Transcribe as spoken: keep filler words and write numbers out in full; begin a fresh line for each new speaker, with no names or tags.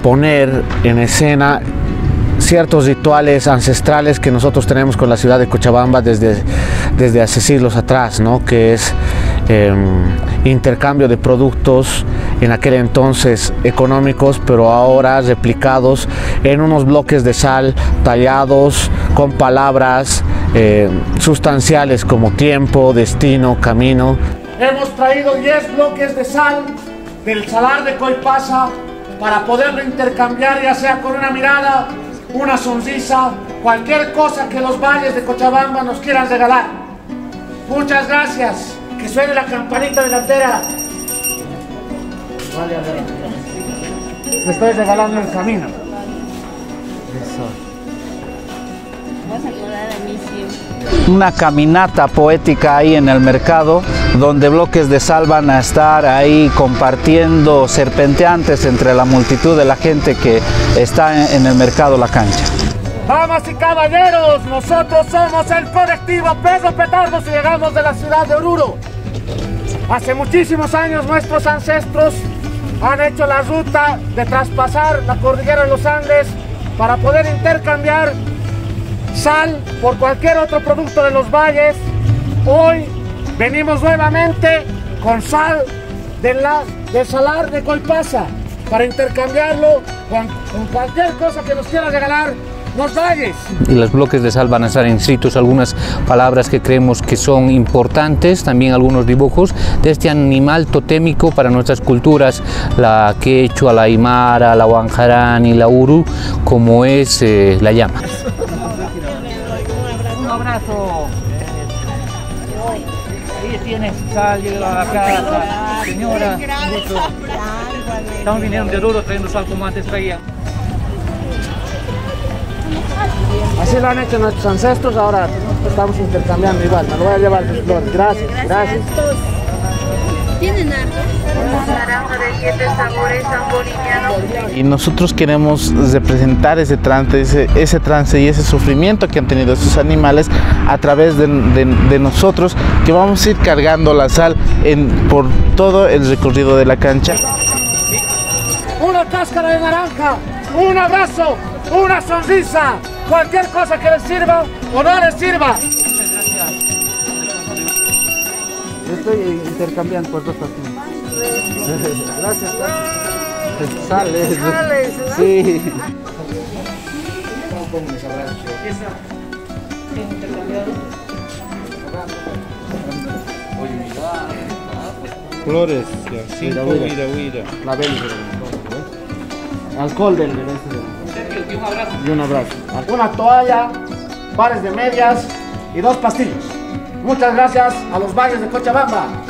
poner en escena ciertos rituales ancestrales que nosotros tenemos con la ciudad de Cochabamba desde, desde hace siglos atrás, ¿no? Que es eh, intercambio de productos en aquel entonces económicos, pero ahora replicados en unos bloques de sal tallados con palabras eh, sustanciales como tiempo, destino, camino.
Hemos traído diez bloques de sal del salar de Coipasa para poderlo intercambiar, ya sea con una mirada, una sonrisa, cualquier cosa que los valles de Cochabamba nos quieran regalar. Muchas gracias. Que suene la campanita delantera. Vale, vale. Me estoy regalando el camino. Eso.
Vas a acordar a mí siempre.
Una caminata poética ahí en el mercado, donde bloques de sal van a estar ahí compartiendo, serpenteantes entre la multitud de la gente que está en el mercado La Cancha.
Damas y caballeros, nosotros somos el colectivo Perro Petardos y llegamos de la ciudad de Oruro. Hace muchísimos años nuestros ancestros han hecho la ruta de traspasar la cordillera de los Andes para poder intercambiar sal por cualquier otro producto de los valles. Hoy venimos nuevamente con sal de la, del salar de Coipasa para intercambiarlo con, con cualquier cosa que nos quiera regalar los valles.
Y los bloques de sal van a estar inscritos algunas palabras que creemos que son importantes, también algunos dibujos de este animal totémico para nuestras culturas, la quechua, la aymara, la guanjarani, la uru, como es eh, la llama.
Un abrazo. Ahí tienes sal, llega a la casa. Señora, un gusto. Estamos viniendo de Oruro trayendo sal como antes traían.
Así lo han hecho nuestros ancestros, ahora estamos intercambiando igual. Me lo voy a llevar sus flores. Gracias, gracias.
¿Tienen harto? Naranja de siete sabores, tan boliviano.
Y nosotros queremos representar ese trance, ese, ese trance y ese sufrimiento que han tenido esos animales a través de, de, de nosotros, que vamos a ir cargando la sal en, por todo el recorrido de la cancha.
Una cáscara de naranja, un abrazo, una sonrisa, cualquier cosa que les sirva o no les sirva. Yo estoy intercambiando por dos partidos. Gracias. Sales. Sales, ¿no? Sí.
Flores, cinco, huira, huira.
La vela. Alcohol del bebé.
Y un abrazo.
Y un abrazo. Una toalla, pares de medias y dos pastillos. Muchas gracias a los valles de Cochabamba.